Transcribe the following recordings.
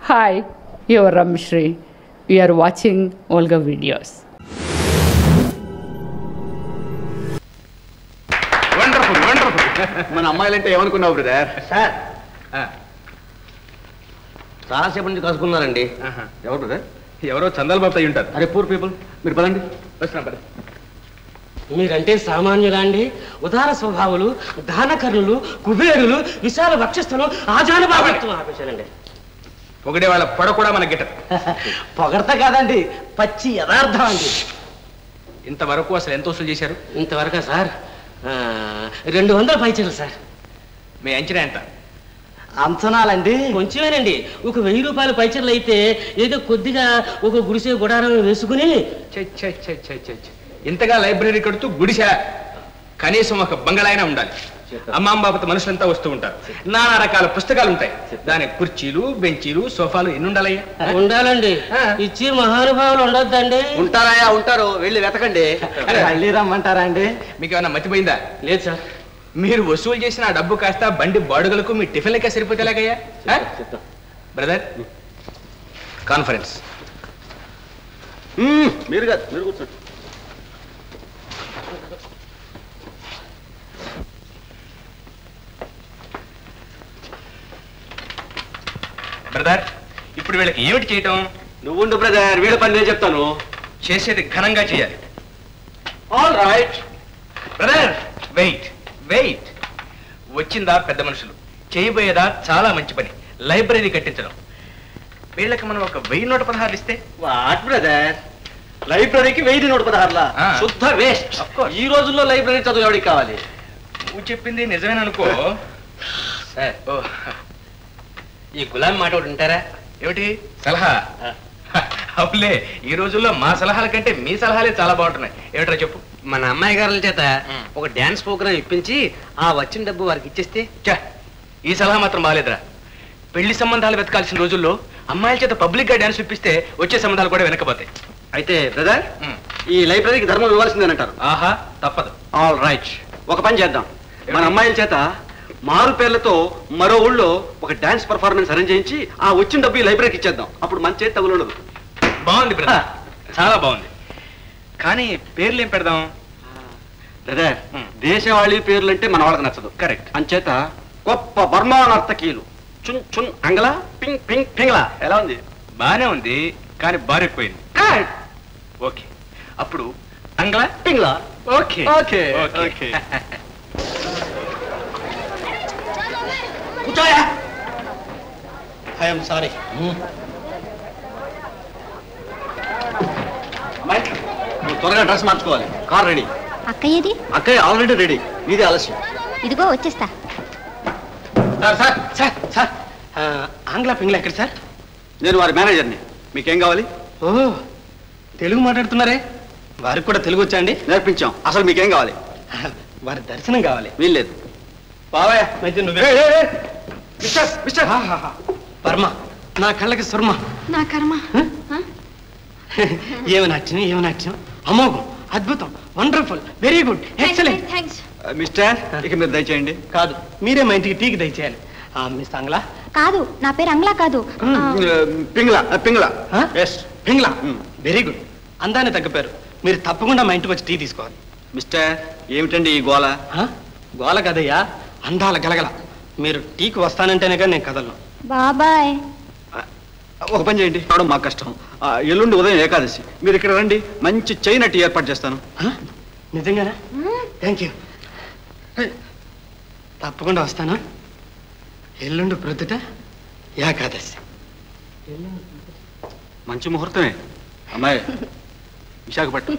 Hi, you're Ramshri. You are watching Olga videos. Wonderful, wonderful. మన అమ్మాయిలంటే ఏమనుకున్నావు brother? Sir చాలాసేపు నుంచి కలుసుకున్నారండి. ఎవరు బ్రదర్? ఎవరో చందాల బాబు అయి ఉంటారు. అరే పూర్ పీపుల్, మీరు పదండి. వస్తున్నా పద. మీరంటే సామాన్యులా అండి? ఉదార స్వభావులు, దానకర్ణులు, కుబేరులు, విశాల వక్షస్థలు, ఆజానుభావత్వం ఆపేశారండి. పొగిడే వాళ్ళ పొడ కూడా మన గిట్ట. పొగడత కాదండి, పచ్చి యథార్థం అండి. ఇంతవరకు అసలు ఎంత వసూలు చేశారు? ఇంతవరకు సార్ 200 పైచీలు సార్. మీ అంచనా ఎంత? అంచనాలండి కొంచెమేనండి. ఒక 1000 రూపాయల పైచీలు అయితే ఏదో కొద్దిగా ఒక గుడిసె గుడారం వేసుకుని. ఇంతగా లైబ్రరీ కడుతూ గుడిసా కనీసం ఒక బంగళా అయినా ఉండాలి. అమ్మాంబాపత మనుషులంతా వస్తూ ఉంటారు. నానా రకాల పుస్తకాలు ఉంటాయి. దాని కుర్చీలు, బెంచీలు, సోఫాలు ఎన్ని ఉండాలయ్యా? ఉండాలండి. ఇచ్చి మహానుభావులు ఉండొద్దండి. ఉంటారాయా? ఉంటారు, వెళ్ళి వెతకండి. మళ్ళీ రమ్మంటారా అండి? మీకు ఏమన్నా మతిపోయిందా? లేదు సార్. మీరు వసూలు చేసిన ఆ డబ్బు కాస్త బండి బాడుగలకు మీ టిఫిన్లకే సరిపోతే ఎలాగయ్యా? Brother, conference. మీరు కాదు, మీరు కూర్చోండి. బ్రదర్, ఇప్పుడు వీళ్ళకి ఏమిటి చేయటం? నువ్వుండు బ్రదర్, వీళ్ళ పని నేను చెప్తాను. చేసేది ఘనంగా చేయాలి. All right brother, wait wait. వచ్చిందా పెద్ద మనుషులు, చేయబోయేదా చాలా మంచి పని, లైబ్రరీ కట్టించడం. వీళ్ళకి మనం ఒక 1016 ఇస్తే? వాట్ బ్రదర్, లైబ్రరీకి 1016లా? శుద్ధ వేస్ట్. ఈ రోజుల్లో లైబ్రరీ చదువు ఎవరికి కావాలి? నువ్వు చెప్పింది నిజమేననుకో. ఈ గులాం మాట ఒకటి ఉంటారా? ఏమిటి సలహా? అవులే, ఈ రోజుల్లో మా సలహాల కంటే మీ సలహాలే చాలా బాగుంటున్నాయి. ఏమిట్రా చెప్పు. మన అమ్మాయి గారుల చేత ఒక డాన్స్ ప్రోగ్రామ్ ఇప్పించి ఆ వచ్చిన డబ్బు వారికి ఇచ్చేస్తే. ఈ సలహా మాత్రం బాగాలేదురా. పెళ్లి సంబంధాలు వెతకాల్సిన రోజుల్లో అమ్మాయిల చేత పబ్లిక్ గా డాన్స్ ఇప్పిస్తే వచ్చే సంబంధాలు కూడా వెనకపోతాయి. అయితే బ్రదర్, ఈ లైబ్రరీకి ధర్మం ఇవ్వాల్సిందేనంటారు? ఆహా, తప్పదు. ఆల్ రైట్, ఒక పని చేద్దాం. మన అమ్మాయిల చేత మారు పేర్లతో మరో ఊళ్ళో ఒక డాన్స్ పర్ఫార్మెన్స్ అరేంజ్ చేయించి ఆ వచ్చిన డబ్బు ఈ లైబ్రరీకి ఇచ్చేద్దాం. అప్పుడు మన చేతి తగులు ఉండదు. బాగుంది బ్రదర్, చాలా బాగుంది. కానీ పేర్లు ఏం పెడదాం? బ్రదర్, దేశవాళీ పేర్లు అంటే మన వాళ్ళకి నచ్చదు. కరెక్ట్. అంచేత గొప్ప బర్మా నర్తకీలు చున్ చున్ అంగళ పింగ్ పింగ్ పింగ్లా ఎలా ఉంది? బానే ఉంది, కానీ బారెక్కుపోయింది. ఓకే, అప్పుడు అంగ్లా పింగ్లా. Okay okay okay. కూర్చోయా. I'm sorry. అమ్మాయి, నువ్వు త్వరగా డ్రెస్ మార్చుకోవాలి. Car ready. అక్కయ్యది? అక్కయ్య ఆల్రెడీ రెడీ, నీదే ఆలస్యం. ఇదిగో వచ్చేస్తా. సార్ సార్ సార్ సార్ ఆంగ్లా పింగ్లా ఎక్కడ సార్? నేను వారి మేనేజర్ని. మీకేం కావాలి? ఓ, తెలుగు మాట్లాడుతున్నారే? వారికి కూడా తెలుగు వచ్చా అండి? నేర్పించాం. అసలు మీకేం కావాలి? వారి దర్శనం కావాలి. వీల్లేదు. బావయ్య, మిస్టర్ మిస్టర్ వర్మ, నా కళ్ళకి సుర్మ. నా కర్మ. ఏమి నాట్యం, ఏమి నాట్యం! అమోఘం, అద్భుతం, wonderful, very good, excellent. Thanks. Mister, ఇక మీరు దయచేయండి. కాదు, మీరే మా ఇంటికి టీకి దయచేయాలి. మిస్ ఆంగ్లా? కాదు, నా పేరు అంగ్లా కాదు. పింగ్లా పింగ్లా. పింగ్లా. వెరీ గుడ్, అందాన్ని తగ్గ పేరు. మీరు తప్పకుండా మా ఇంటికి వచ్చి టీ తీసుకోవాలి. మిస్టర్, ఏమిటండి ఈ గోల? గోల కదయ్యా, అందాల గలగల. మీరు టీకి వస్తానంటేనే కానీ నేను కదలను. బాబాయ్. ఒక పని చేయండి, రావడం మాకు కష్టం. ఎల్లుండి ఉదయం ఏకాదశి, మీరు ఇక్కడ రండి, మంచి చైనా టీ ఏర్పాటు చేస్తాను. నిజంగానా? Thank you. తప్పకుండా వస్తాను. ఎల్లుండి ప్రొద్దుట ఏకాదశి. మంచి ముహూర్తమే. అమ్మాయి, విశాఖపట్నం.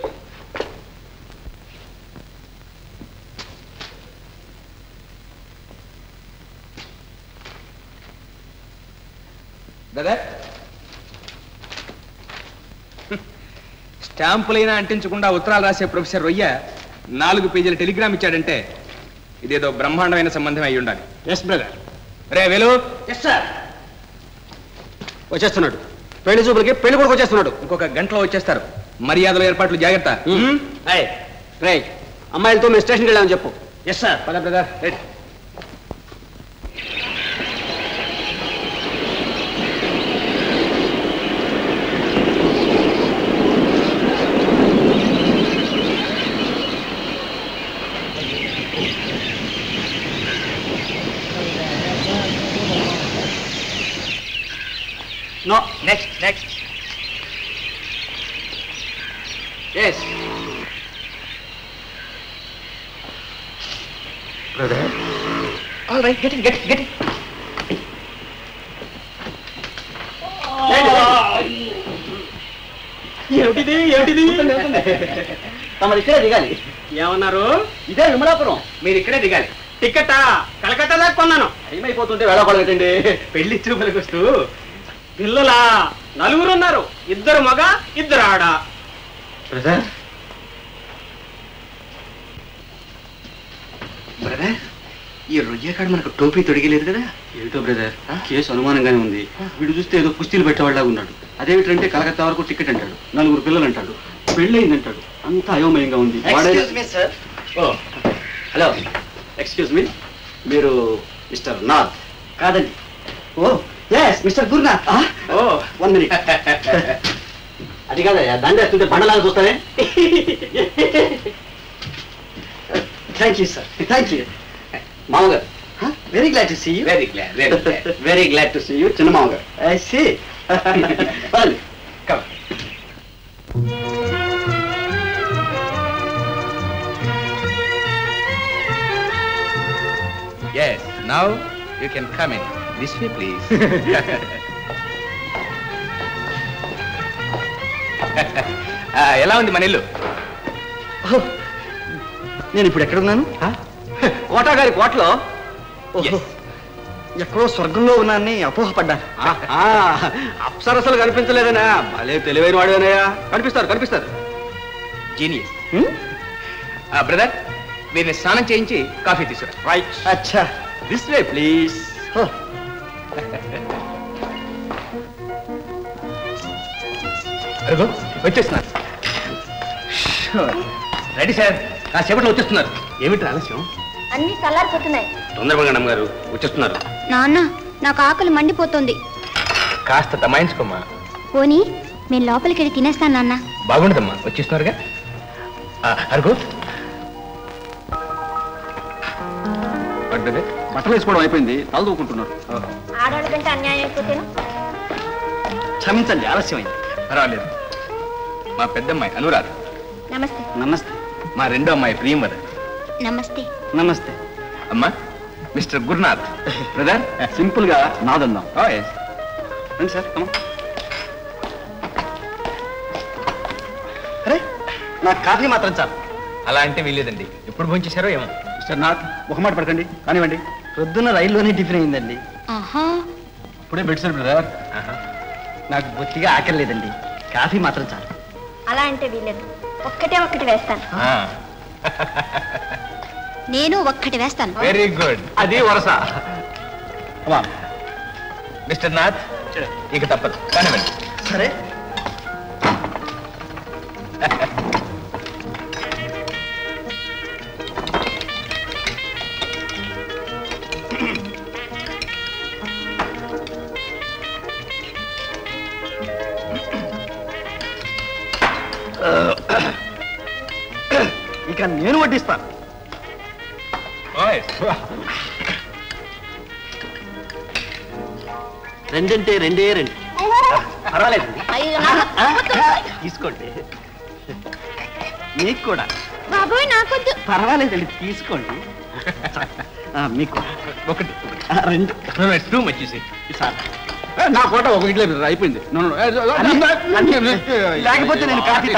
స్టాంపులైనా అంటించకుండా ఉత్తరాలు రాసే ప్రొఫెసర్ రొయ్య 4 పేజీల టెలిగ్రామ్ ఇచ్చాడంటే ఇదేదో బ్రహ్మాండమైన సంబంధం అయి ఉండాలి. Yes brother. రే వేలు. Yes sir. వచ్చేస్తున్నాడు. పెళ్లి చూపులకి పెళ్లి కొడుకు వచ్చేస్తున్నాడు. ఇంకొక గంటలో వచ్చేస్తారు. మర్యాదల ఏర్పాట్లు జాగ్రత్త. రే, అమ్మాయిలతో మేము స్టేషన్కి వెళ్ళామని చెప్పు. Yes sir. పద brother. Right. No. Next. Yes brother. All right, get it. ఏమిటిది తమరు ఇక్కడే దిగాలి. ఏమన్నారు? ఇదే విమలాపురం. మీరు ఇక్కడే దిగాలి. టికెట్టా? కలకత్తా దాకా కొన్నాను. ఏమైపోతుంటే వేళకోవడం ఏంటండి? పెళ్లి చూపులకు వస్తూ పిల్లలా 4 ఉన్నారు, 2 మగ 2 ఆడ. బ్రదర్ ఈ రొయ్యకాడు మనకు టోపీ తొడిగలేదు కదా? ఏమిటో బ్రదర్, కేసు అనుమానంగానే ఉంది. వీడు చూస్తే ఏదో కుస్తీలు పెట్టేవాళ్ళగా ఉన్నాడు. అదేమిటంటే కలకత్తా వరకు టికెట్ అంటాడు, 4 పిల్లలు అంటాడు, పెళ్ళయిందంటాడు. అంతా అయోమయంగా ఉంది. హలో, ఎక్స్క్యూజ్ మీ, మీరు మిస్టర్ నాథ్ కాదండి? Oh yes, mister Gurunath. Oh 1 minute. అది కాదయ్యా, దండ ఎత్తుంటే బండలాగా చూస్తానే. Thank you sir, thank you. మామగారు, very glad to see you. Very glad to see you చిన్న మామగారు. I see. Come. Yes, now you can come in. This way, please. ఎలా ఉంది మన ఇల్లు? నేను ఇప్పుడు ఎక్కడున్నాను? కోటా గారి కోటలో. ఎక్కడో స్వర్గంలో ఉన్నానని అపోహపడ్డాను. అప్సరసలు కనిపించలేదనా? భలే తెలివైన వాడేనయ్యా. కనిపిస్తారు. జీనియస్. బ్రదర్, వీరిని స్నానం చేయించి కాఫీ తీసుకురా. రైట్. అచ్చా, దిస్ వే ప్లీజ్. అరుగు, వచ్చేస్తున్నారు. రెడీ సార్, కాసేపట్లో వచ్చేస్తున్నారు. ఏమిటి ఆలస్యం? అన్ని చల్లారిపోతున్నాయి. తొందరగా అమ్మగారు వచ్చేస్తున్నారు. నాన్న, నాకు ఆకలి మండిపోతుంది. కాస్త తమాయించుకోమ్మా. పోనీ నేను లోపలికి వెళ్ళి తినేస్తాను నాన్న. బాగుండదమ్మా, వచ్చేస్తున్నారుగా. అరుగు. బట్టలు వేసుకోవడం అయిపోయింది, తల దూకుంటున్నారు. ఆడవాళ్ళ కంటే అన్యాయం అయిపోతేను. క్షమించండి, ఆలస్యమైంది. పర్వాలేదు. మా పెద్దమ్మాయి అనురాధ. నమస్తే. నమస్తే. మా రెండో అమ్మాయి ప్రియంవద. నమస్తే. నమస్తే. అమ్మా, మిస్టర్ గురునాథ్. బ్రదర్, సింపుల్ గా నాదందాం. రండి సార్, కమా. అరే, నాకు కాఫీ మాత్రం చాలు. అలా అంటే వీల్లేదండి. ఎప్పుడు భోంచేశారో ఏమో. మిస్టర్ నాథ్, ఒక మాట పడకండి, కానివ్వండి. పొద్దున్న రైల్లోనే టిఫిన్ అయిందండి. ఆహా, ఇప్పుడే బెడ్సారు బ్రదర్. నాకు బొత్తిగా ఆకలి లేదండి, కాఫీ మాత్రం చాలు. అలా అంటే వీలేదు. ఒక్కటి వేస్తాను. నేను ఒక్కటి వేస్తాను. Very good. అది వరస. మిస్టర్ నాథ్, ఇక తప్పదు, కానివ్వండి. సరే. ఇక నేను వడ్డిస్తాను. రెండంటే రెండే రెండు. పర్వాలేదండి, తీసుకోండి. మీకు కూడా. బాబోయ్, నాకొద్దు. పర్వాలేదండి, తీసుకోండి. మీకు ఒకటి, రెండు. టూ మచ్ సార్, నా కోట ఒక ఇట్లే అయిపోయింది. లేకపోతే నేను కాఫీ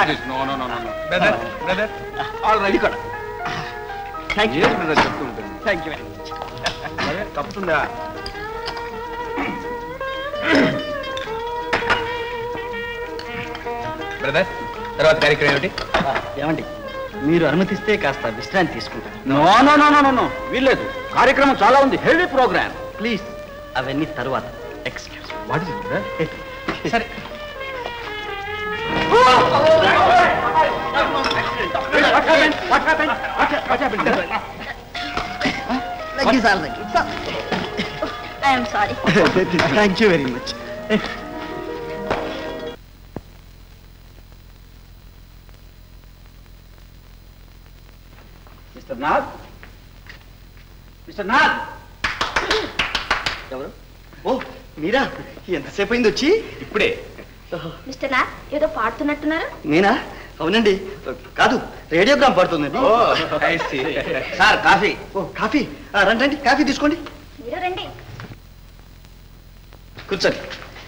ఆల్రెడీ కూడా. థ్యాంక్ యూ చెప్తూ ఉంటుంది. Thank you very much. తప్పుతుందా? బ్రదర్, తర్వాత కార్యక్రమం ఏమిటి? ఏమండి, మీరు అనుమతిస్తే కాస్త విశ్రాంతి తీసుకుంటాను. నో, వీల్లేదు. కార్యక్రమం చాలా ఉంది, హెవీ ప్రోగ్రామ్. ప్లీజ్, అవన్నీ తరువాత. ఎక్స్క్యూజ్. What is it? సరే. I am sorry. Thank you very much. Mr. Nath? Mr. Nath? ఎవరు? ఓ, మీరా ఎంతసేపు అయింది వచ్చి? ఇప్పుడే. మిస్టర్ నాథ్ ఏదో పాడుతున్నట్టున్నారు. నేనా? అవునండి. కాదు, రేడియోగ్రామ్ పడుతుందండి. Sir coffee. ఓ కాఫీ, రండి రండి, కాఫీ తీసుకోండి. మీరు రండి. కూర్చోండి.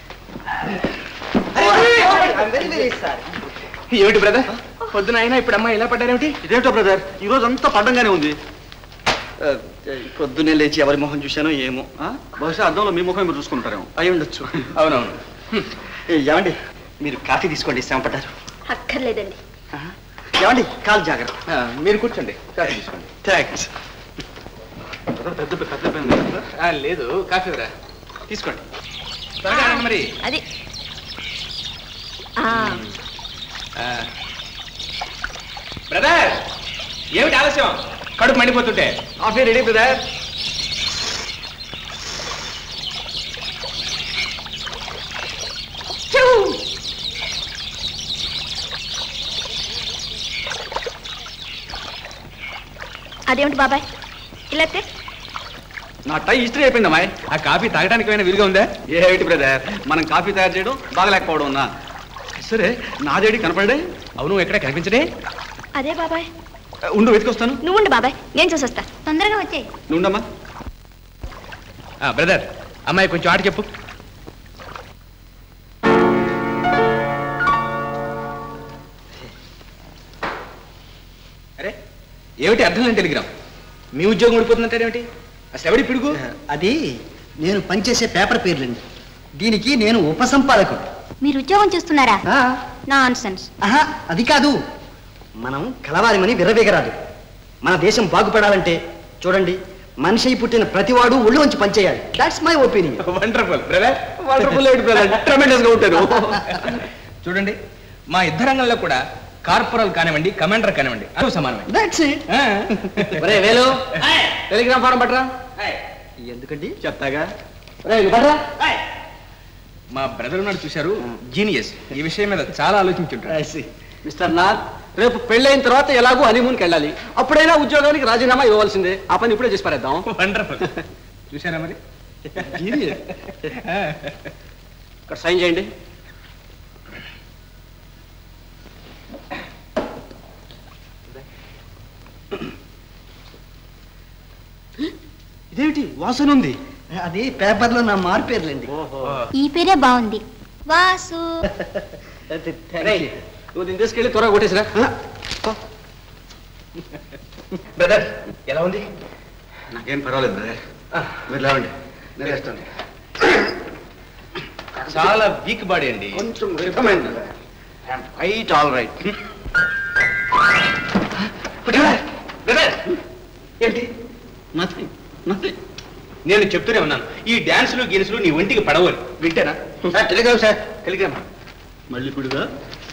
ఏమిటి బ్రదర్, పొద్దున అయినా ఇప్పుడు అమ్మాయి ఇలా పడ్డారేమిటి? ఇదేమిటో బ్రదర్, ఈ రోజు అంతా పండంగానే ఉంది. పొద్దున్నే లేచి ఎవరి మొహం చూశానో ఏమో. బహుశా అద్దంలో మీ ముఖం మీరు చూసుకుంటారేమో. అయి ఉండొచ్చు. అవునవును. ఏమండి, మీరు కాఫీ తీసుకోండి, శ్రమ పడ్డారు. అక్కర్లేదండి. ఏమండి, కాలు జాగ్రత్త. మీరు కూర్చోండి, కాఫీ తీసుకోండి. థ్యాంక్స్. లేదు, కాఫీ రా తీసుకోండి. త్వరగా రండి మరి. అది బ్రదర్, ఏమిటి ఆలస్యం? కడుపు మండిపోతుంటే. Coffee ready brother. అదేమిటి బాబాయ్ ఇలా? నా టై ఇస్త్రీ అయిపోయింది అమ్మాయి. ఆ కాఫీ తాగడానికి ఏమైనా విలుగా ఉందా? ఏమిటి బ్రదర్, మనం కాఫీ తయారు చేయడం బాగలేకపోవడం ఉన్నా. సరే, నాదేడి కనపడే. అవును, ఎక్కడ కనిపించడే? అదే బాబాయ్. ఉండు, వెతికొస్తాను. నువ్వు ఉండు బాబాయ్, నేను చూసొస్తా. తొందరగా వచ్చేయి. నువ్వుండమ్మా. బ్రదర్, అమ్మాయి కొంచెం ఆట చెప్పు. అరే, ఏమిటి అర్థం లేని టెలిగ్రామ్? మీ ఉద్యోగం ఊడిపోతుందంటారేమిటి? అసలు ఎవడి పిడుగు? అది నేను పనిచేసే పేపర్ పేర్లండి. దీనికి నేను ఉపసంపాదకుడు. మీరు ఉద్యోగం చేస్తున్నారా? నాన్సెన్స్. అది కాదు, మనం కలవారిమని విర్రవేగరాదు. మన దేశం బాగుపడాలంటే చూడండి, మనిషి పుట్టిన ప్రతివాడు ఒళ్ళు వంచి పనిచేయాలి. That's my opinion. Wonderful brother. Wonderful ఏంటి బ్రదర్, ట్రెమెండస్ గా ఉంటారు. చూడండి, మా యుద్ధ రంగంలో కూడా కార్పొరల్ కానివ్వండి, కమాండర్ కానివ్వండి, అది సమానమే. That's it. ఒరే వేలు, టెలిగ్రామ్ ఫారం పట్టరా. ఎందుకండి? చెప్తాగా. మా బ్రదర్ ఉన్నాడు చూశారు, జీనియస్. ఈ విషయం మీద చాలా ఆలోచించుంటారు. మిస్టర్ నాథ్, రేపు పెళ్ళైన తర్వాత ఎలాగో హనీమూన్కి వెళ్ళాలి. అప్పుడైనా ఉద్యోగానికి రాజీనామా ఇవ్వాల్సిందే. ఆ పని ఇప్పుడే చేసి పారేద్దాం. వండర్ఫుల్. చూశారా మరి? ఇక్కడ సైన్ చేయండి. ఇదేమిటి వాసన ఉంది? అది పేపర్లో నా మారు పేర్లండి. ఈ పేరే బాగుంది, వాసు. నువ్వు దీన్ని తీసుకెళ్ళి త్వరగా కొట్టేసిరా. బ్రదర్, ఎలా ఉంది? నాకేం పర్వాలేదు బ్రదర్, మీరు లేవండి, నేను వేస్తాను. చాలా వీక్ బాడీ అండి. కొంచెం recommend. Right, all right. Brother, ఏంటి? Nothing, nothing. నేను చెప్తూనే ఉన్నాను, ఈ డాన్సులు గీన్సులు నీ ఒంటికి పడవని. వింటేనా? Telegram sir. టెలిగ్రామ్ మళ్ళీ పిడుగా?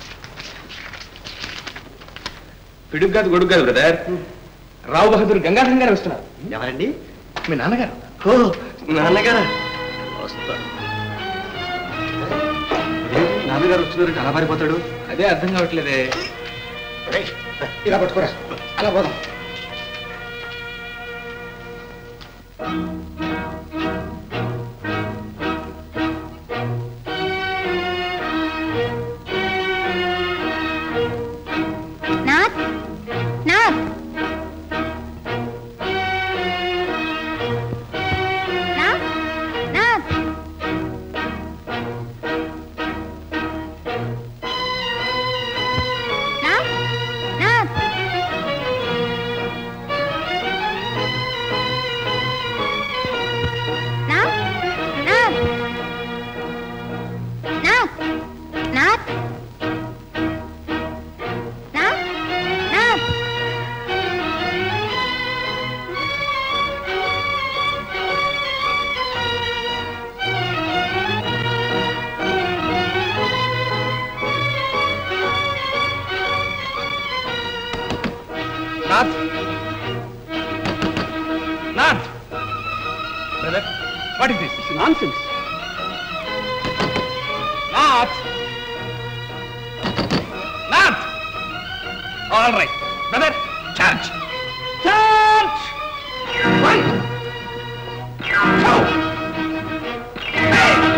పిడుగు కాదు, గొడుగు కాదు బ్రదర్. రావు బహదూర్ గంగాధర్ గారు వస్తున్నారు. ఎవరండి? మీ నాన్నగారు. ఓ, నాన్నగారా? వస్తా. నాన్నగారు వస్తున్నారు, అలా పారిపోతాడు. అదే అర్థం కావట్లేదే. ఇలా పట్టుకోరా, అలా పోదాం. Nath, Nath, Nath, Nath. Nath, Nath. Nath! Nath! Brother, what is this? It's nonsense. Nath! Nath! All right. Brother, charge! Charge! 1, 2, 3.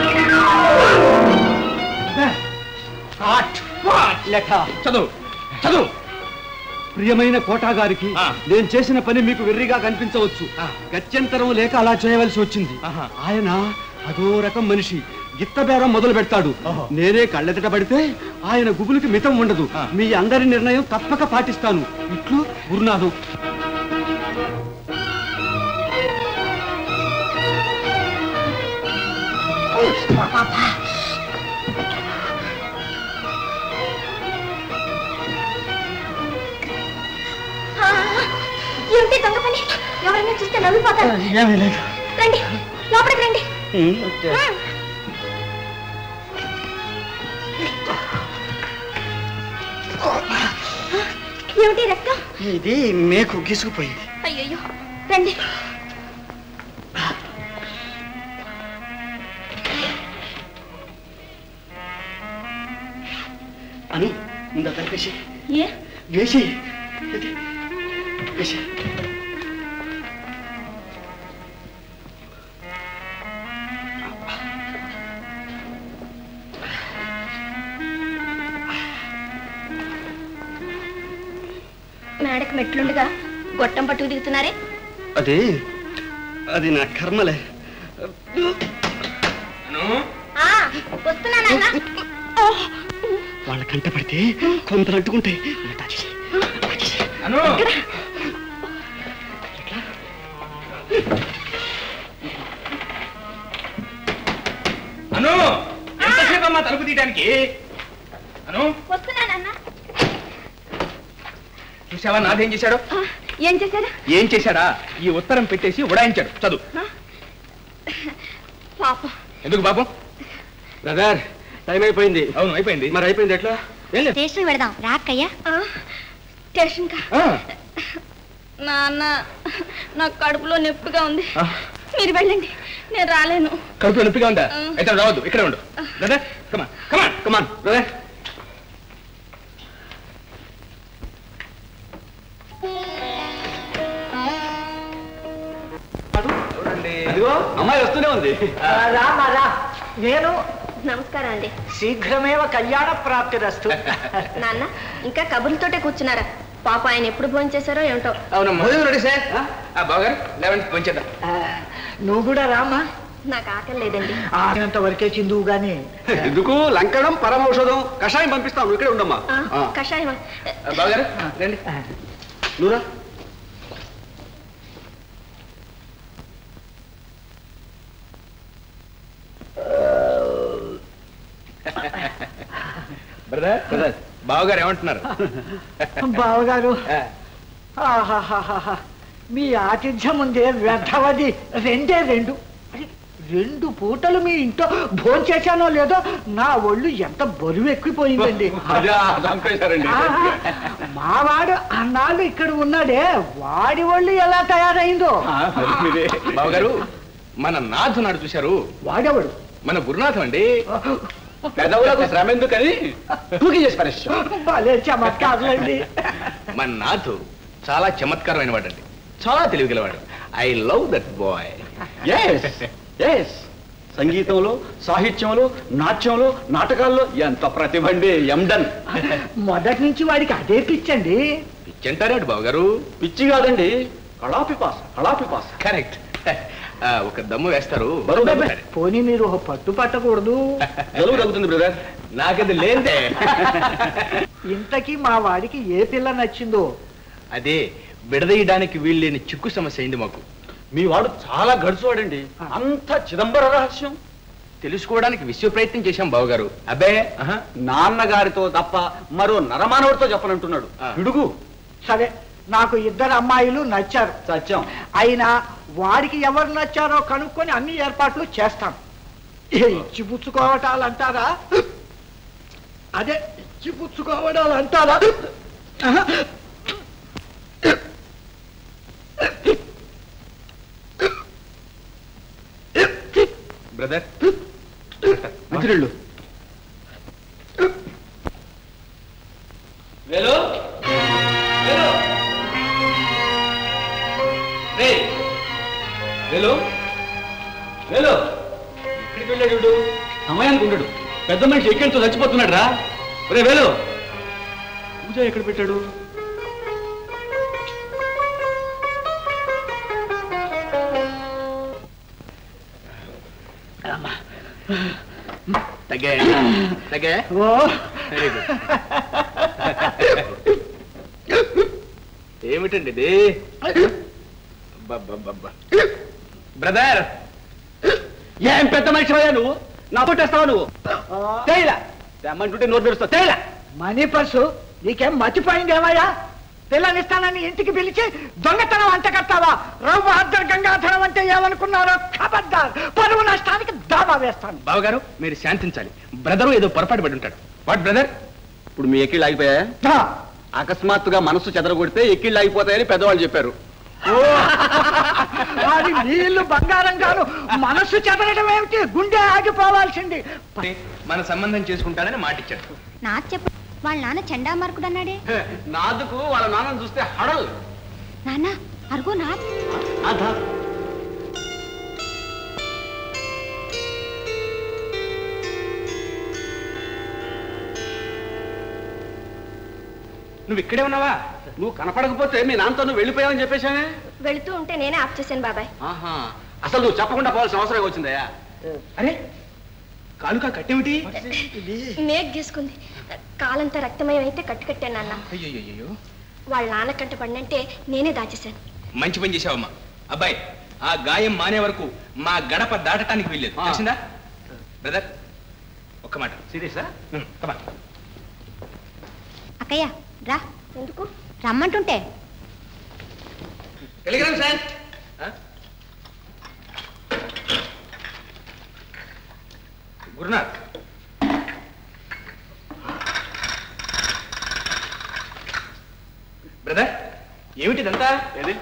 లెక్క చదువు చదువు. ప్రియమైన కోటా గారికి నేను చేసిన పని మీకు వెర్రిగా కనిపించవచ్చు. గత్యంతరం లేక అలా చేయవలసి వచ్చింది. ఆయన అదో రకం మనిషి. గిత్తబేరం మొదలు పెడతాడు. నేనే కళ్ళెదట పడితే ఆయన గుబులకి మితం ఉండదు. మీ అందరి నిర్ణయం తప్పక పాటిస్తాను. ఇట్లు గురునాథం. ఏమిటి దొంగ పని? ఎవరైనా చూస్తే నవ్విపోతారు. రండి లోపలికి రండి. ఏమిటి రక్తం? ఇది మేకు గీసుకుపోయింది. అయ్యయ్యో రండి. అను ముందా తలపేసి ఏ వేసి వేసి మేడకు మెట్లుండగా గొట్టం పట్టుకు దిగుతున్నారే? అది నా కర్మలే. వస్తున్నానన్నా. వాళ్ళ కంట పడితే కొందరు అడ్డుకుంటాయి. ఎంతసేపమ్మా తలుపు తీయడానికి? వస్తున్నానన్నా. చూసావా నాదేం చేశాడు? ఏం చేశాడు? ఏం చేశాడా? ఈ ఉత్తరం పెట్టేసి ఉడాయించాడు. చదువు. పాపం. ఎందుకు పాపం? బ్రదర్ టైం అయిపోయింది. అవును అయిపోయింది. మరి అయిపోయింది ఎట్లా? స్టేషన్ వెళదాం రాక్కయ్యా. స్టేషన్ కా? నాన్న నాకు కడుపులో నొప్పిగా ఉంది. మీరు వెళ్ళండి, నేను రాలేను. కడుపులో నొప్పిగా ఉందా? అయితే రావద్దు, ఇక్కడే ఉండు. Brother come on come on come on brother. అమ్మాయి వస్తూనే ఉంది. రామారా నేను నమస్కారం అండి. శీఘ్రమేవ కళ్యాణ ప్రాప్తిరస్తు. నాన్న ఇంకా కబుర్లతోటే కూర్చున్నారా? పాప ఆయన ఎప్పుడు భోజనం చేశారో ఏమిటో. అవునమ్మా రెడీ సార్. బావగారు 11 భోంచేద్దాం. నువ్వు కూడా రామా. నాకు ఆకలి లేదండి. ఆనంత వరకే చిందువు గాని. ఎందుకు లంకడం పరమౌషధం కషాయం పంపిస్తాం. ఇక్కడే ఉండమ్మా. కషాయం. బావగారు రండి. నువ్వురా. బ్రదర్ బావగారు ఏమంటున్నారు? బావగారు మీ ఆతిథ్యం ఉందే వ్యర్థవది. రెండే రెండు. 2 పూటలు మీ ఇంట్లో భోంచేశానో లేదో నా ఒళ్ళు ఎంత బరువు ఎక్కిపోయిందండి. మావాడు అన్నాళ్ళు ఇక్కడ ఉన్నాడే, వాడి ఒళ్ళు ఎలా తయారైందో. బావగారు మన నాథు నాడు చూశారు. వాడెవడు? మన గురునాథం అండి. పెదవులకు శ్రమ ఎందుకని తూకి చేసి పరిశ్రమ. భలే చమత్కారులండి. మన నాథు చాలా చమత్కారమైన వాడండి, చాలా తెలివిగలవాడు. I love that boy. సంగీతంలో, సాహిత్యంలో, నాట్యంలో, నాటకాల్లో ఎంత ప్రతిభ అండి. ఎండన్. మొదటి నుంచి వాడికి అదే పిచ్చండి. పిచ్చంటారాడు బావగారు? పిచ్చి కాదండి, కళాపిపాస. కళాపిపాస. కరెక్ట్. ఒక దమ్ము వేస్తారు. పోనీ మీరు పట్టు పట్టకూడదు. జలుబు తగ్గుతుంది బ్రదర్. నాకది లేదే. ఇంతకీ మా వాడికి ఏ పిల్ల నచ్చిందో? అదే విడదీయడానికి వీళ్ళని చిక్కు సమస్య అయింది మాకు. మీ వాడు చాలా గడుచువాడండి. అంత చిదంబర రహస్యం తెలుసుకోవడానికి విశ్వ ప్రయత్నం చేశాం బావగారు. అబ్బే నాన్నగారితో తప్ప మరో నరమానవుడితో చెప్పనంటున్నాడు. పిడుగు. సరే, నాకు 2 అమ్మాయిలు నచ్చారు. సత్యం. అయినా వాడికి ఎవరు నచ్చారో కనుక్కొని అన్ని ఏర్పాట్లు చేస్తాం. ఇచ్చిపుచ్చుకోవటాలు అంటారా? అదే ఇచ్చిపుచ్చుకోవడాలు అంటారా? బ్రదర్ మంత్రులు వేలు వేలు వేలు ఎక్కడికి వెళ్ళాడు? సమయానికి ఉండడు. పెద్ద మనిషి ఎక్కడితో చచ్చిపోతున్నాడు రా. రే వేలు, పూజ ఎక్కడ పెట్టాడు? తగ్గే తగ్గే. Oh very good. ఏమిటండి ఇది? బ్రదర్, ఏం పెద్ద మనిషి అయ్యా నువ్వు? నా పుట్టేస్తావా నువ్వు? తేయిలా తెమ్మంటుంటే నోరు తెరుస్తావు. తేయిలా. మనీ పర్సు నీకేం మర్చిపోయిందేమయ్యా? పిల్లనిస్తానని ఇంటికి పిలిచి దొంగతనం అంట కట్టావా? రవ్వ అద్దరు గంగాధరం అంటే ఏమనుకున్నారో ఖబర్దార్, పరువు నష్టానికి దాబా వేస్తాను. బావగారు, మీరు శాంతించాలి. బ్రదరు ఏదో పొరపాటు పడి ఉంటాడు. What brother? ఇప్పుడు మీ ఎక్కిళ్ళు ఆగిపోయా? అకస్మాత్తుగా మనసు చెదరగొడితే ఎక్కిళ్ళు ఆగిపోతాయని పెద్దవాళ్ళు చెప్పారు. అది నీళ్లు బంగారం గాను, మనస్సు చెదరడం ఏమిటి? గుండె ఆగిపోవాల్సింది. మన సంబంధం చేసుకుంటానని మాటిచ్చాడు. నాకు చెప్పు, వాళ్ళ నాన్న చెండా మార్కుడు అన్నాడే. నాదుకు వాళ్ళ నాన్నను చూస్తే హడల్. నాన్న అరుగు నా నువ్వు ఇక్కడే ఉన్నావా? నువ్వు కనపడకపోతే మీ నాన్నతో నువ్వు వెళ్ళిపోయావని చెప్పేశానే. వెళుతూ ఉంటే నేనే ఆఫ్ చేశాను బాబాయ్. ఆహా, అసలు నువ్వు చెప్పకుండా పోవాల్సిన అవసరం వచ్చిందయ్యా. అరే, కాలుకా కట్టేమిటి? మేఘ గీసుకుంది. కాలంతా రక్తమయం అయితే కట్టాను నాన్న. అయ్యో, వాళ్ళ నాన్న కంట పడినంటే నేనే దాచేశాను. మంచి పని చేసావమ్మా. అబ్బాయి, ఆ గాయం మానే వరకు మా గడప దాటటానికి వెళ్ళలేదు. తెలిసిందా? బ్రదర్, ఒక్క మాట. సీరియసా? అక్కయ్య రా. ఎందుకు రమ్మంటుంటే? Telegram sir. గురునాథ్, బ్రదర్, ఏమిటిదంతా? ఏది?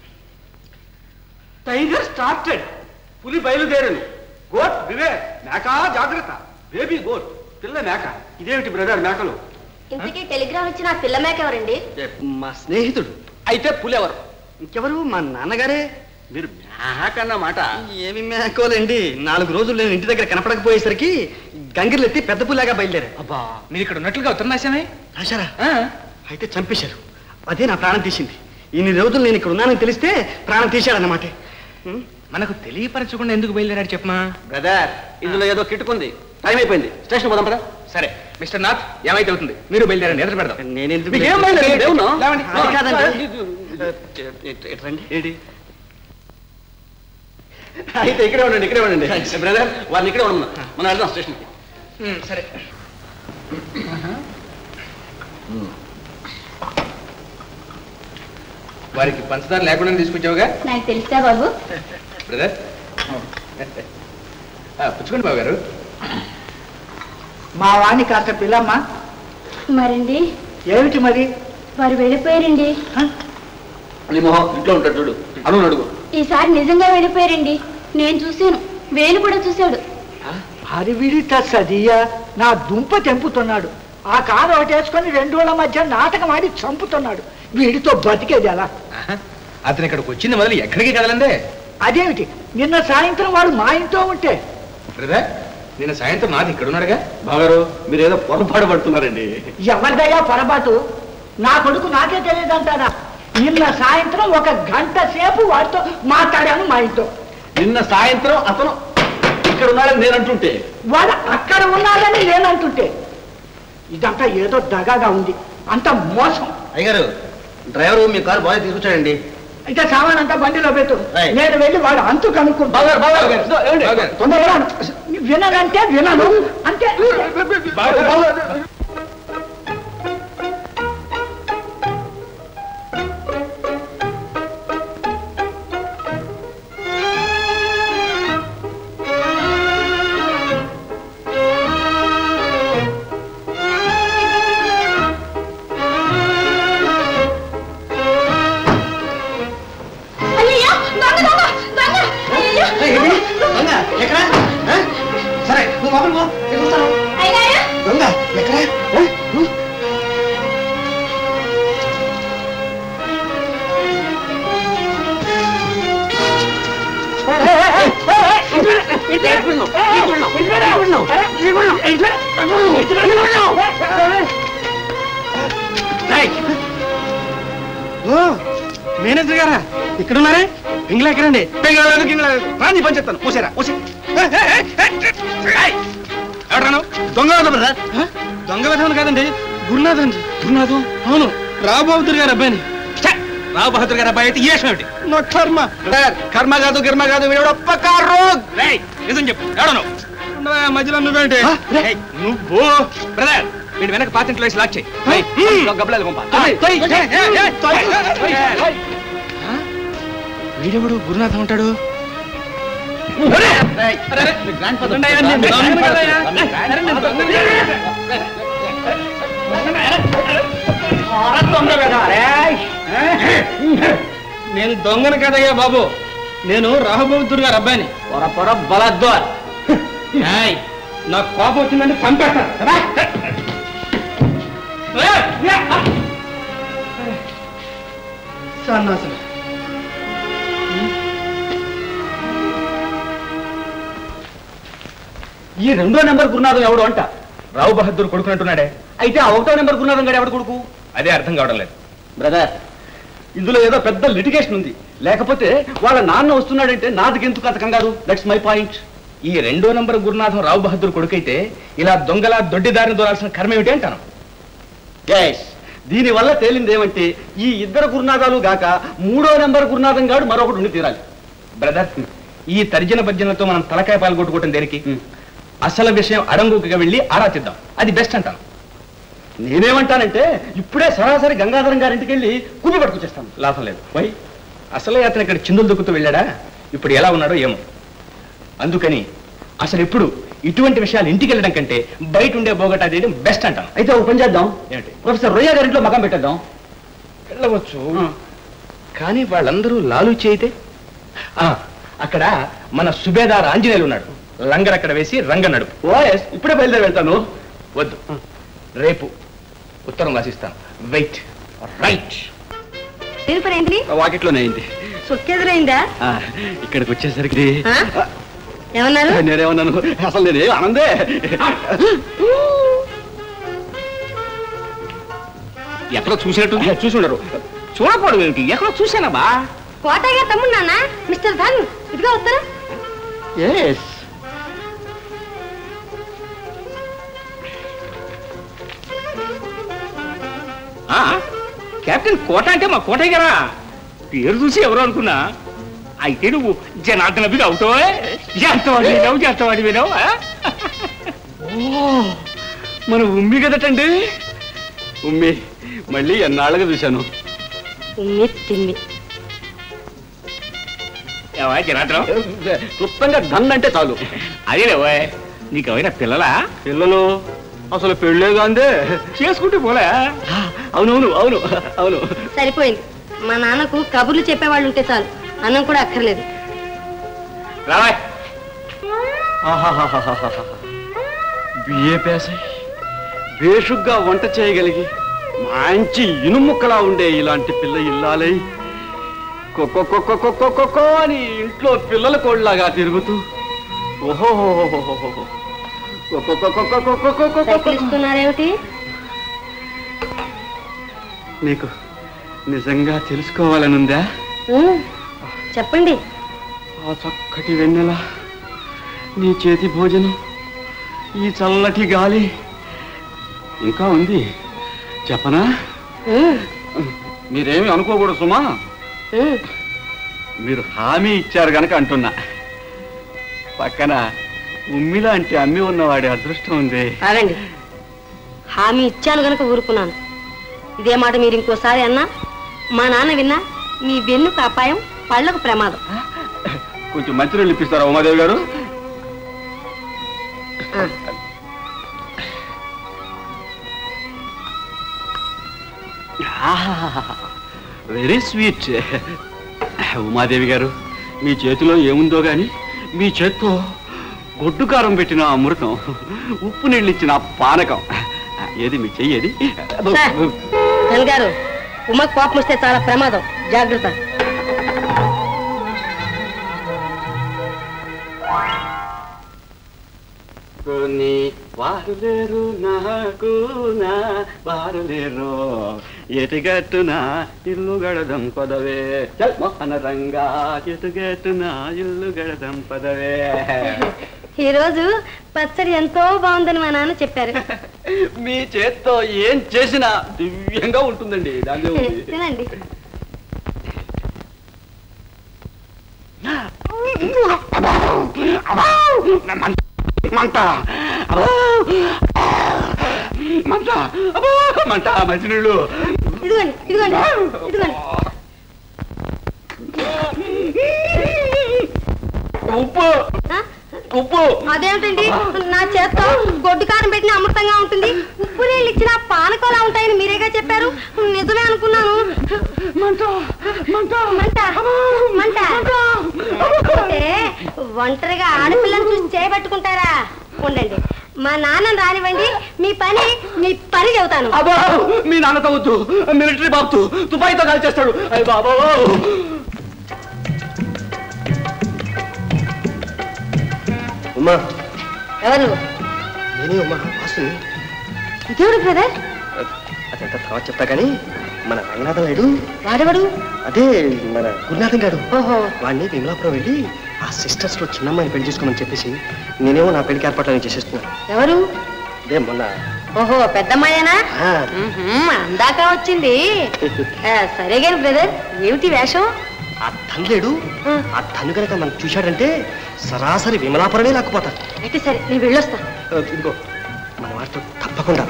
Tiger started. పులి బయలుదేరను. గోట్ వివే. మేక జాగ్రత్త. Baby goat. పిల్ల మేక. ఇదేమిటి బ్రదర్ మేకలు? ఇంతకీ టెలిగ్రామ్ ఇచ్చిన ఆ పిల్ల మేక ఎవరండి? మా స్నేహితుడు. అయితే పులి ఎవరు? ఇంకెవరు? మా నాన్నగారే. మీరు మేకన్న మాట. ఏమి మేకోలేండి, 4 రోజులు నేను ఇంటి దగ్గర కనపడకపోయేసరికి గంగిర్లెత్తి పెద్ద పులిలాగా బయలుదేరా. అబ్బా, మీరు ఇక్కడ ఉన్నట్లుగా ఉత్తరం రాశానే. రాశారా? అయితే చంపేశారు. అదే నా ప్రాణం తీసింది. ఇన్ని రోజులు నేను ఇక్కడ ఉన్నానని తెలిస్తే ప్రాణం తీశాడన్నమాట. మనకు తెలియపరచకుండా ఎందుకు బయలుదేరాడు చెప్పమా? బ్రదర్, ఇందులో ఏదో కిట్టుకుంది. టైం అయిపోయింది. స్టేషన్ పోదాం కదా. సరే మిస్టర్ నాథ్, ఏమైతే అవుతుంది, మీరు బయలుదేరండి. ఎదురు పెడదాం. ఏంటి? అయితే ఇక్కడే ఉండండి, ఇక్కడే ఉండండి బ్రదర్. వారిని ఇక్కడే ఉండమన్నా. మనం వెళ్దాం స్టేషన్కి. సరే. వారికి పంచదార లేకుండా తీసుకొచ్చావుగా? నాకు తెలుసా బాబు. బ్రదర్, పుచ్చుకోండి బాబు గారు. మా వాణ్ణి కాస్త పిల్లమ్మా. మరండి ఏమిటి మరి? వారు వెళ్ళిపోయారండి. నీ మొహం ఇంట్లో ఉంటాడు చూడు. అడుగు అడుగు. ఈసారి నిజంగా వెళ్ళిపోయారండి. నేను చూశాను, వేలు కూడా చూశాడు. హరివిడిత సదియ నా దుంప తెంపుతున్నాడు. ఆ కారు ఒకటేసుకొని 2 రోజుల మధ్య నాటకం ఆడి చంపుతున్నాడు. వీడితో బతికేది ఎలా? అతను ఇక్కడికి వచ్చింది మొదలు ఎక్కడికి కదలండి. అదేమిటి, నిన్న సాయంత్రం వాడు మా ఇంట్లో ఉంటే. బ్రదర్, నిన్న సాయంత్రం నాది ఇక్కడ ఉన్నాడుగా. బాగారు, మీరేదో పొరపాటు పడుతున్నారండి. ఎవరిదయ్యా పొరపాటు? నా కొడుకు నాకే తెలియదంటారా? నిన్న సాయంత్రం 1 గంట సేపు వాడితో మాట్లాడాను మా ఇంట్లో. నిన్న సాయంత్రం అతను ఇక్కడ ఉన్నాడని నేను అంటుంటే, వాడు అక్కడ ఉన్నాడని నేనంటుంటే, ఇదంతా ఏదో దగాగా ఉంది. అంత మోసం. అయ్యగారు, డ్రైవరు మీ కారు బాగా తీసుకొచ్చాడండి. అయితే సామాన్ అంతా బండిలో పెట్టు. నేను వెళ్ళి వాడు అంతు కనుక్కుంటా. తొందరగా విననంటే వినను అంటే. సరే, నువ్వు లోపలికి పో. దొంగ ఎక్కడ? మేనేజర్ గారా ఇక్కడ ఉన్నారే? పింగిలా ఎక్కడండి? రాని పని చెప్తాను. పోసారా ఎవరాను? దొంగ దొంగ విధానం కాదండి, గురునాథ్ అండి. గురునాథం? అవును, రావు బహదూర్ గారు అబ్బాయిని. రావు బహదూర్ గారు అబ్బాయి అయితే ఏ ఏమిటి? నా కర్మ. కర్మ కాదు గిర్మ కాదు, వీడొప్పకారు. నిజం చెప్పు, ఎవడను? మధ్యలో నువ్వేంటి? నువ్వు బ్రదర్ వీడి వెనక పాతింట్లో వేసి లాక్ చేయి. వీడెవడు గురునాథం ఉంటాడు? నేను దొంగను కదయ్యా బాబు, నేను రాహుబహదూర్ గారు అబ్బాయిని. పొర బలద్వార్. నాకు కోపం వచ్చిందంటే చంపేస్తాను. సన్నాసులు. ఈ 2వ నెంబర్ గురునాథం ఎవడు అంట? రావు బహదూర్ కొడుకునంటున్నాడే. అయితే ఆ 1వ నెంబర్ గురునాథం గారు ఎవడు కొడుకు? అదే అర్థం కావడం లేదు బ్రదర్. ఇందులో ఏదో పెద్ద లిటిగేషన్ ఉంది, లేకపోతే వాళ్ళ నాన్న వస్తున్నాడంటే నాదికెందుకు అంత కంగారు? That's my point. ఈ 2వ నంబర్ గురునాథం రావు బహదూర్ కొడుకైతే ఇలా దొంగలా దొడ్డిదారిని దూరాల్సిన కర్మ ఏమిటి అంటాను. దీని వల్ల తేలింది ఏమంటే ఈ 2 గురునాథాలు గాక 3వ నెంబర్ గురునాథం గాడు మరొకటి ఉండి తీరాలి. బ్రదర్, ఈ తర్జన భర్జనలతో మనం తలకాయ పాల్గొట్టుకోవటం దేనికి? అసలు విషయం అడంగుగా వెళ్ళి ఆరాధిద్దాం, అది బెస్ట్ అంటాను. నేనేమంటానంటే ఇప్పుడే సరాసరి గంగాధరం గారింటికి వెళ్ళి కుప్పి పట్టుకొచ్చేస్తాను. లాభం లేదు. వై అసలే అతను ఇక్కడ చిందులు దొక్కుతూ వెళ్ళాడా? ఇప్పుడు ఎలా ఉన్నాడో ఏమో. అందుకని అసలు ఎప్పుడు ఇటువంటి విషయాలు ఇంటికి వెళ్ళడం కంటే బయట ఉండే బోగటా చేయడం బెస్ట్ అంటాను. అయితే ఒక పని చేద్దాం, ఏమిటి? ప్రొఫెసర్ రొయ్య గారింట్లో మకం పెట్టేద్దాం. వెళ్ళవచ్చు, కానీ వాళ్ళందరూ లాలూచి అయితే. అక్కడ మన సుబేదార్ ఆంజనేయులు ఉన్నాడు. లంగర్ అక్కడ వేసి రంగ నడుపు. ఓఎస్, ఇప్పుడే బయలుదేరి వెళ్తాను. వద్దు, రేపు ఉత్తరం రాసిస్తాను. వెయిట్. రైట్. వాకిట్లోనే అయింది. సొక్కెదురైందా? ఇక్కడికి వచ్చేసరికి ఏమన్నారు? నేనేమన్నాను? అసలు నేనే ఆనందే. ఎక్కడో చూసినట్టు చూసి ఉండరు. చూడకూడదు ఏమిటి? ఎక్కడో చూశానబ్బా. కోటయ్య తమ్ముడు నాన్న, మిస్టర్ ధన్, ఇదిగా వస్తారా? ఎస్. కెప్టెన్ కోట అంటే మా కోటయ్య గారా? పేరు చూసి ఎవరు అనుకున్నా. అయితే నువ్వు జనార్దన్ అభిగా అవుతావా? చేస్తావాడి వినవు. మన ఉమ్మి కదటండి. ఉమ్మి మళ్ళీ ఎన్నాళ్ళగా చూశాను. జనార్దనం క్లుప్తంగా ధన్ అంటే చాలు. అదేలేవా, నీకేమైనా పిల్లలా? పిల్లలు అసలు పెళ్ళేగా అందే. చేసుకుంటే పోలే. అవునవును అవును అవును. సరిపోయింది. మా నాన్నకు కబుర్లు చెప్పేవాళ్ళు ఉంటే చాలు, అన్నం కూడా అక్కర్లేదు. రావా. బిఏ పాస్ అయ్యి బేషుగ్గా వంట చేయగలిగి మంచి ఇనుముక్కలా ఉండే ఇలాంటి పిల్ల ఇల్లాలై కొక్కో అని ఇంట్లో పిల్లల కోళ్ళలాగా తిరుగుతూ ఓహోహోహోహోహో పిలుస్తున్నారేమిటి? నీకు నిజంగా తెలుసుకోవాలనుందా? చెప్పండి. ఆ చక్కటి వెన్నెల, నీ చేతి భోజనం, ఈ చల్లటి గాలి ఇంకా ఉంది. చెప్పనా? మీరేమి అనుకోకూడదు సుమా. మీరు హామీ ఇచ్చారు గనక అంటున్నా. పక్కన ఉమ్మిలాంటి అమ్మి ఉన్నవాడి అదృష్టం ఉంది. ఆగండి. హామీ ఇచ్చాను గనక ఊరుకున్నాను. ఇదే మాట మీరు ఇంకోసారి అన్నా, మా నాన్న విన్నా, మీ వెన్నుకు అపాయం, పళ్ళకు ప్రమాదం. కొంచెం మంచినీళ్ళు ఇప్పిస్తారా ఉమాదేవి గారు? Very sweet. ఉమాదేవి గారు, మీ చేతిలో ఏముందో గాని మీ చేత్తో గొడ్డు కారం పెట్టిన అమృతం, ఉప్పు నీళ్ళు ఇచ్చిన పానకం. ఏది మీ చెయ్యేది? గారు, ఉమ కోపం వస్తే చాలా ప్రమాదం, జాగ్రత్త. నీ వారు లేరు నాకు నా వారు లేరు ఎటుగట్టున ఇల్లు గడదం పదవే మోహన రంగా ఎటుగట్టున ఇల్లు గడదం పదవే. ఈరోజు పచ్చడి ఎంతో బాగుందని మా నాన్న చెప్పారు. మీ చేత్తో ఏం చేసినా దివ్యంగా ఉంటుందండి. దాని తినండి. మంట మంట మంట మంచినీళ్ళు. ఇదిగోండి ఇదిగోండి ఇదిగోండి. ఉప్పు ఉప్పు. అదేమిటండి నా చేత్తో గొడ్డు కారం పెట్టిన అమృతంగా ఉంటుంది. ఉప్పు నీళ్ళు ఇచ్చిన పానకోలా ఉంటాయని మీరేగా చెప్పారు. నిజమే అనుకున్నాను. మంట మంట మంట మంట. అంటే ఒంటరిగా ఆడపిల్లని చూసి చేయబట్టుకుంటారా? ఉండండి, మా నాన్నని రానివ్వండి, మీ పని చెబుతాను. అబ్బా, మీ నాన్నతో వద్దు. మిలిటరీ బాబు తుపాయితో కాల్ చేస్తాడు. అయ్య బాబా. ఉమ్మా. ఎవరు? నేనే ఉమ్మా, వాసుని. ఇదేవుడు బ్రదర్? అదంతా తర్వాత చెప్తా కానీ మన రంగనాథం లేడు. వాడెవడు? అదే మన గురునాథం గారు. ఓహో. వాడిని విమలాపురం వెళ్ళి ఆ సిస్టర్స్ లో చిన్నమ్మాయిని పెళ్లి చేసుకోమని చెప్పేసి నేనేమో నా పెళ్లికి ఏర్పాట్లని చేసేస్తున్నాను. ఎవరు? అదే మొన్న. ఓహో, పెద్దమ్మాయేనా? అందాక వచ్చింది. సరేగాని బ్రదర్, ఏమిటి వేషం? ఆ తను లేడు. ఆ తను కనుక మనం చూశాడంటే సరాసరి విమలాపురమే లాక్కుపోతాడు. అయితే సరే, నేను వెళ్ళొస్తా. ఇదిగో మన వారితో తప్పకుండా.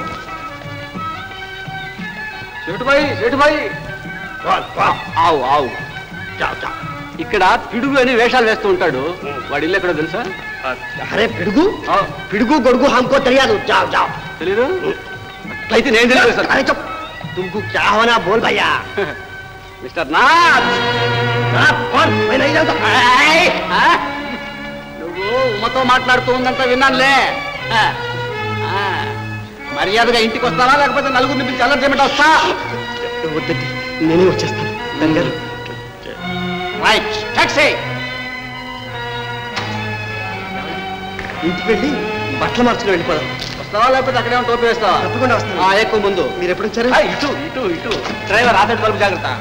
ఆవు ఆవు. ఇక్కడ పిడుగు అని వేషాలు వేస్తూ ఉంటాడు. వాడి ఇల్లు ఎక్కడో తెలుసా? అరే పిడుగు పిడుగు గొడుగు హంకో తెలియదు. తెలీదు? అయితే నేను తెలియదు. తుమ్కు క్యా హోనా బోల్ భయ్యా. మిస్టర్ నాథ్, నువ్వు ఉమ్మతో మాట్లాడుతూ ఉందంతా విన్నానులే. మర్యాదగా ఇంటికి వస్తావా లేకపోతే నలుగురిని పిలిచి అల్లరి చేయమంటే వస్తా? వద్దండి, నేనే వచ్చేస్తాను. తంగారు రైట్, టాక్సీ. ఇంటికి వెళ్ళి బట్టలు మార్చుకుని వెళ్ళిపోదాం. వస్తావా లేకపోతే అక్కడే టోపీ వేస్తావా? తప్పకుండా వస్తాను. ఎక్కువ ముందు. మీరు ఎప్పుడు వచ్చారు? ఇటు ఇటు ఇటు. డ్రైవర్ ఆదటి బల్బు జాగ్రత్త.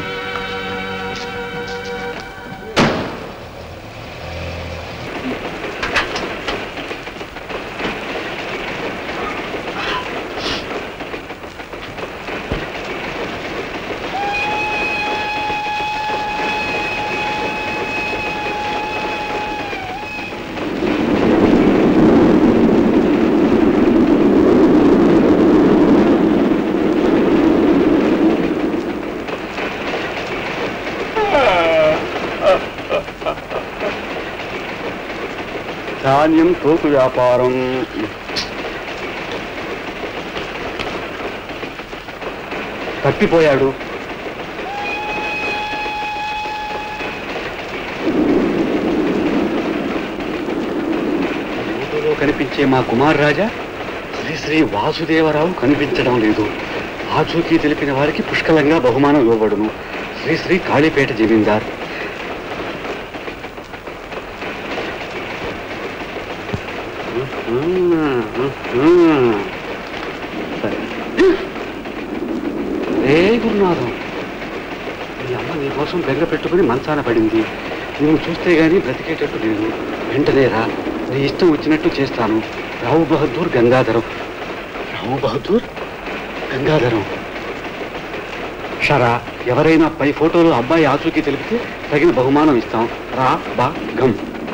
ధాన్యం తోపు వ్యాపారం. తప్పిపోయాడు. ఫోటోలో కనిపించే మా కుమార్ రాజా శ్రీ శ్రీ వాసుదేవరావు కనిపించడం లేదు. ఆచూకీ తెలిపిన వారికి పుష్కలంగా బహుమానం ఇవ్వబడును. శ్రీ శ్రీ కాళీపేట జమీందార్. ఏ గురునాథం, మీ అమ్మ నీ కోసం బెంగ పెట్టుకుని మంచాన పడింది. నువ్వు చూస్తే గానీ బ్రతికేటట్టు లేదు. వెంటనే రా, నీ ఇష్టం వచ్చినట్టు చేస్తాను. రావు బహదూర్ గంగాధరం. రావు బహదూర్ గంగాధరం. షరా, ఎవరైనా పై ఫోటోలో అబ్బాయి ఆచూకీ తెలిపితే తగిన బహుమానం ఇస్తాం. రా బా గం.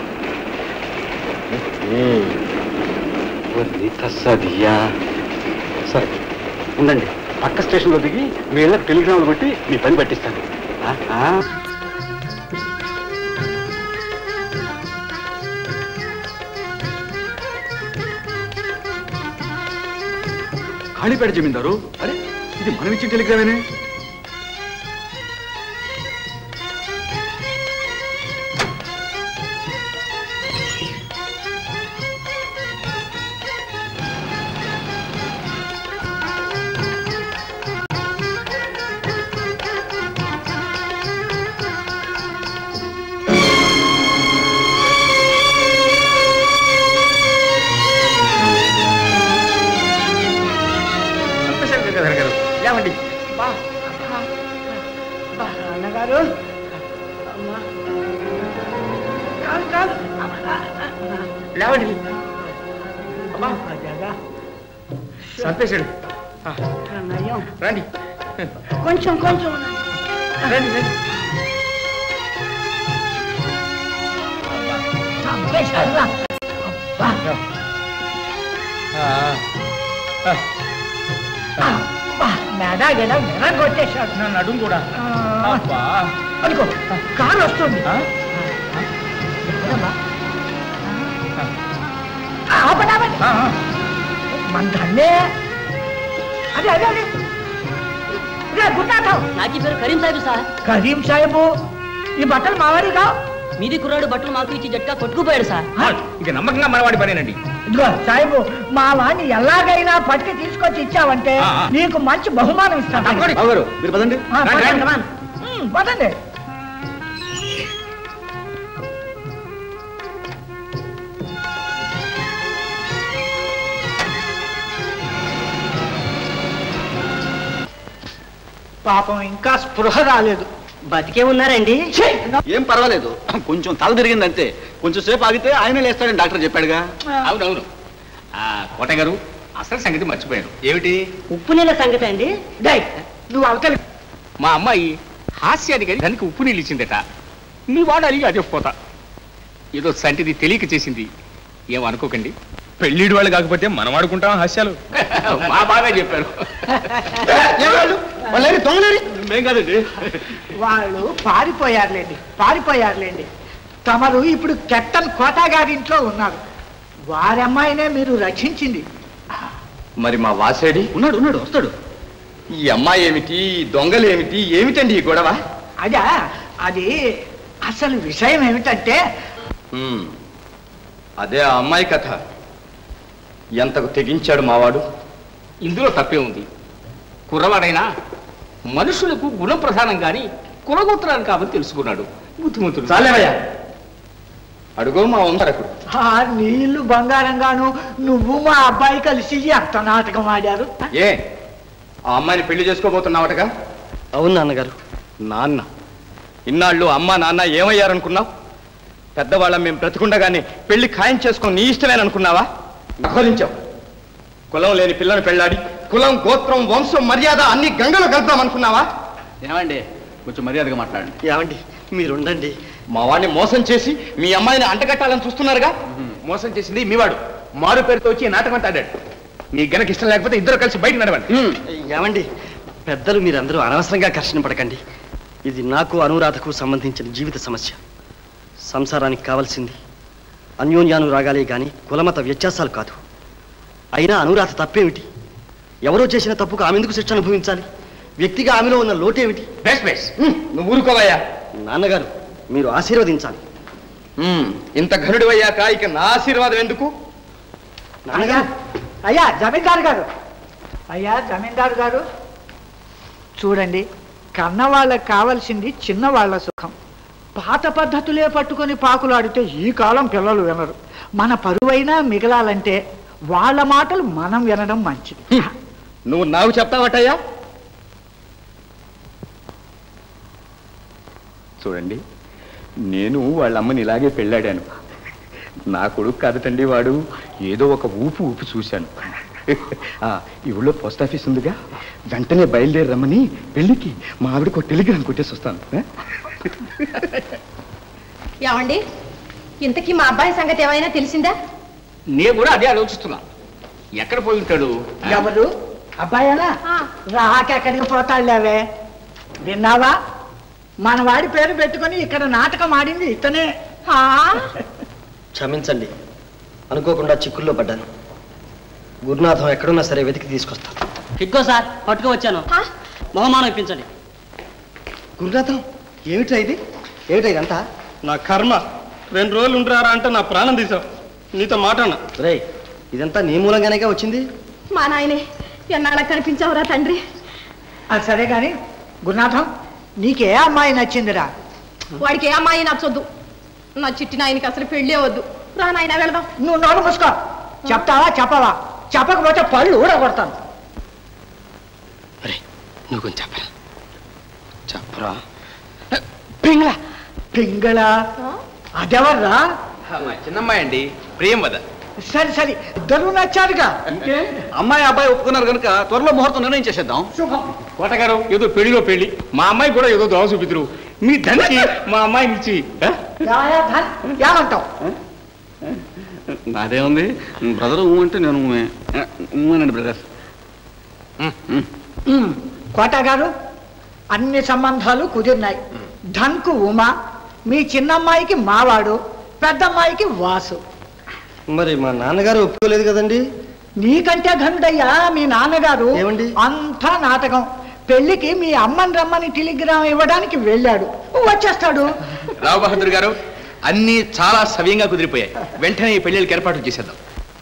తస్సదియా. సరే ఉండండి, పక్క స్టేషన్లో దిగి మీ ఇళ్ళకి టెలిగ్రాములు కొట్టి మీ పని పట్టిస్తాను. కాళీపేట జమీందారు. అరే, ఇది మనం ఇచ్చిన టెలిగ్రామేనే. లేవండి అన్నగారు లేవండి సంపేశాడు రండి కొంచెం కొంచెం రండి రండి కొట్టేశాడు నన్ను అడుగు కూడా అనుకో కారు వస్తుంది మన ధన్నే అదే అదే అదే గుర్తాం నాకు పేరు కరీం సాహిబ్ సార్. కరీం సాహెబు ఈ బట్టలు మావాడిగా మీది కుర్రాడు బట్టలు మాకు ఇచ్చి జట్కా కొట్టుకుపోయాడు సార్. ఇక నమ్మకంగా మనవాడి పనేనండి. ఇదిగో సాహెబు మా వాడిని ఎలాగైనా పట్టుకు తీసుకొచ్చి ఇచ్చావంటే నీకు మంచి బహుమానం ఇస్తాను. మీరు పదండి. పదండి. పాపం ఇంకా స్పృహ రాలేదు. బతికే ఉన్నారండి? ఏం పర్వాలేదు, కొంచెం తల తిరిగిందంతే. కొంచెం సేపు ఆగితే ఆయన లేస్తాడని డాక్టర్ చెప్పాడుగా. అవునవును. కోటయ్య గారు అసలు సంగతి మర్చిపోయారు. ఏమిటి? ఉప్పు నీళ్ళ సంగతి అండి. నువ్వు అవతలి. మా అమ్మాయి హాస్యానికి అని దానికి ఉప్పు నీళ్ళు ఇచ్చిందట. మీ వాడు అలిగి అదే పోతా ఏదో సంటిది తెలియక చేసింది. ఏమనుకోకండి. పెళ్ళిడు వాళ్ళు కాకపోతే మనం ఆడుకుంటాం హాస్యాలు. మా బాగా చెప్పారు. మేం కాదండి, వాళ్ళు పారిపోయారులేండి. తమరు ఇప్పుడు కెప్టెన్ కోటా గారి ఇంట్లో ఉన్నారు. వారమ్మాయినే మీరు రక్షించింది. మరి మా వాసేడి ఉన్నాడు వస్తాడు. ఈ అమ్మాయి ఏమిటి, దొంగలు ఏమిటి, ఏమిటండి ఈ గొడవ? అదా అది అసలు విషయం ఏమిటంటే అదే ఆ అమ్మాయి కథ. ఎంతకు తెగించాడు మావాడు. ఇందులో తప్పే ఉంది. కుర్రవాడైనా మనుషులకు గుణ ప్రధానం కానీ కులగోత్రాలు కావని తెలుసుకున్నాడు. బుద్ధిమంతుడు. చాలేవయ్యా, అడుగో మా వంశరకుడు. ఆ నీళ్లు బంగారంగాను నువ్వు మా అబ్బాయి కలిసి ఎంత నాటకం ఆడారు. ఏ ఆ అమ్మాయిని పెళ్లి చేసుకోబోతున్నావటగా? అవును నాన్నగారు. నాన్న ఇన్నాళ్ళు అమ్మా నాన్న ఏమయ్యారనుకున్నావు? పెద్దవాళ్ళం మేము బ్రతికుండగానే పెళ్లి ఖాయం చేసుకొని నీ ఇష్టమేననుకున్నావా? నహోలించావు. కులం లేని పిల్లను పెళ్ళాడి కులం, గోత్రం, వంశం, మర్యాద అన్ని గంగలో కలుపుదాం అనుకున్నావా? ఏమండి, కొంచెం మర్యాదగా మాట్లాడండి. ఏమండి మీరుండండి. మా వాడిని మోసం చేసి మీ అమ్మాయిని అంటగట్టాలని చూస్తున్నారుగా. మోసం చేసింది మీవాడు. మారు పేరుతో వచ్చి నాటకం అంతా ఆడాడు. మీకు గనక ఇష్టం లేకపోతే ఇద్దరు కలిసి బయట నడవండి. ఏమండి, పెద్దలు మీరందరూ అనవసరంగా ఘర్షణ పడకండి. ఇది నాకు అనురాధకు సంబంధించిన జీవిత సమస్య. సంసారానికి కావాల్సింది అన్యోన్యానురాగాలే గాని కులమత వ్యత్యాసాలు కాదు. అయినా అనురాధ తప్పేమిటి? ఎవరో చేసిన తప్పుకు ఆమె ఎందుకు శిక్ష అనుభవించాలి? వ్యక్తిగా ఆమెలో ఉన్న లోటేమిటి? నువ్వు ఊరుకోవయ్యా. నాన్నగారు, మీరు ఆశీర్వదించాలి. ఇంత ఘనుడు అయ్యాక ఇక నా ఆశీర్వాదం ఎందుకు? నాన్నగారు, అయ్యా జమీందారు గారు చూడండి, కన్నవాళ్ళకి కావాల్సింది చిన్నవాళ్ల సుఖం. పాత పద్ధతులే పట్టుకొని పాకులాడితే ఈ కాలం పిల్లలు వినరు. మన పరువైనా మిగలాలంటే వాళ్ళ మాటలు మనం వినడం మంచిది. నువ్వు నాకు చెప్తావటయ్యా? చూడండి, నేను వాళ్ళ అమ్మని ఇలాగే పెళ్ళాడాను. నా కొడుకు కాదటండి వాడు. ఏదో ఒక ఊపు చూశాను. ఈ ఊళ్ళో పోస్ట్ ఆఫీస్ ఉందిగా, వెంటనే బయలుదేరి రమ్మని పెళ్ళికి మా ఆవిడకు టెలిగ్రామ్ కొట్టేసి వస్తాను. ఏమండి, ఇంతకీ మా అబ్బాయి సంగతి ఏమైనా తెలిసిందా? నేను కూడా అదే ఆలోచిస్తున్నా. ఎక్కడ పోయి ఉంటాడు? ఎవరు అబ్బాయేనా? రాకెక్కడికి పోతాడులేవే. విన్నావా, మన వాడి పేరు పెట్టుకొని ఇక్కడ నాటకం ఆడింది ఇతనే. క్షమించండి, అనుకోకుండా చిక్కుల్లో పడ్డాను. గురునాథం ఎక్కడున్నా సరే వెతికి తీసుకొస్తాను. ఇదిగో సార్, పట్టుకు వచ్చాను. బహుమానం ఇప్పించండి. గురునాథం, ఏమిటా ఇది? ఏమిటా ఇదంతా? నా కర్మ. 2 రోజులు ఉంటారా అంటే నా ప్రాణం తీసావు. నీతో మాట్లాడినా. రే, ఇదంతా నీ మూలంగానేగా వచ్చింది. మా నాయనే ఎన్నాళ్ళకి కనిపించావురా తండ్రి. అది సరే గాని గురునాథం, నీకే అమ్మాయి నచ్చిందిరా? వాడికి ఏ అమ్మాయి నచ్చొద్దు. నా చిట్టి నాయనకి అసలు పెళ్ళే వద్దు. రా నాయన వెళదాం. నువ్వు నోరు మూసుకో. చెప్తావా చెప్పవా? చెప్పకపోతే పళ్ళు ఊడగొడతాను. అరే, నువ్వు కొంచెం చెప్పరా చెప్పరా పింగళ పింగళ అదెవర్రా? చిన్నమ్మాయి అండి ప్రియంవద. సరే సరే ఇద్దరు నచ్చారుగా. అమ్మాయి అబ్బాయి ఒప్పుకున్నారు కనుక త్వరలో ముహూర్తం నిర్ణయం చేసేద్దాం. శుభం. కోటగారు ఏదో పెళ్లిలో పెళ్లి, మా అమ్మాయి కూడా ఏదో దోవ చూపిద్దరు. మీ ధనికి మా అమ్మాయిని ఇచ్చి ఏమంటావు? అదేముంది బ్రదర్ అంటే నేను ఊనండి బ్రదర్. కోట గారు అన్ని సంబంధాలు కుదిరినాయి. ధన్కు ఉమా, మీ చిన్నమ్మాయికి మావాడు, పెద్దమ్మాయికి వాసు. మరి మా నాన్నగారు ఒప్పుకోలేదు కదండి. నీకంటే ఘనుడయ్యా మీ నాన్నగారు. ఏమండి? అంతా నాటకం. పెళ్లికి మీ అమ్మని రమ్మని టెలిగ్రామ్ ఇవ్వడానికి వెళ్ళాడు, వచ్చేస్తాడు. రావు బహదూర్ గారు అన్నీ చాలా సవ్యంగా కుదిరిపోయాయి. వెంటనే ఈ పెళ్లిళ్ళకి ఏర్పాట్లు చేసేద్దాం.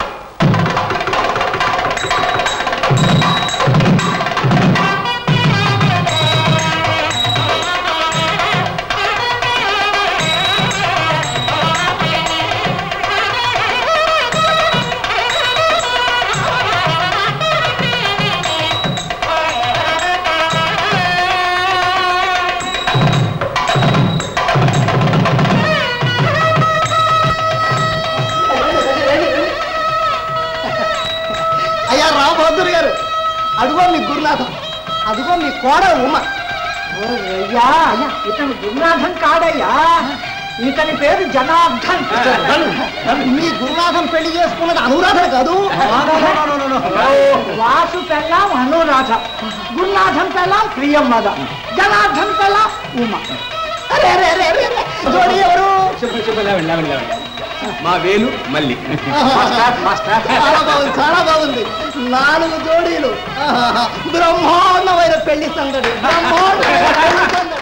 అదిగో మీ గురునాథం, అదిగో మీ కోడ ఉమ. అయ్యా అయ్యా, ఇతను గురునాథం కాడయ్యా, ఇతని పేరు జనార్దన్. మీ గురునాథం పెళ్లి చేసుకున్నది అనురాధ కాదు. వాసు పెళ్ళాం అనురాధ, గురునాథం పెళ్ళాం ప్రియమ్మద, జనార్దన్ పెళ్ళాం ఉమ. ఎవరు? మా వేలు మళ్ళీ. చాలా బాగుంది. 4 జోడీలు. బ్రహ్మాండమైన పెళ్లి సందడి.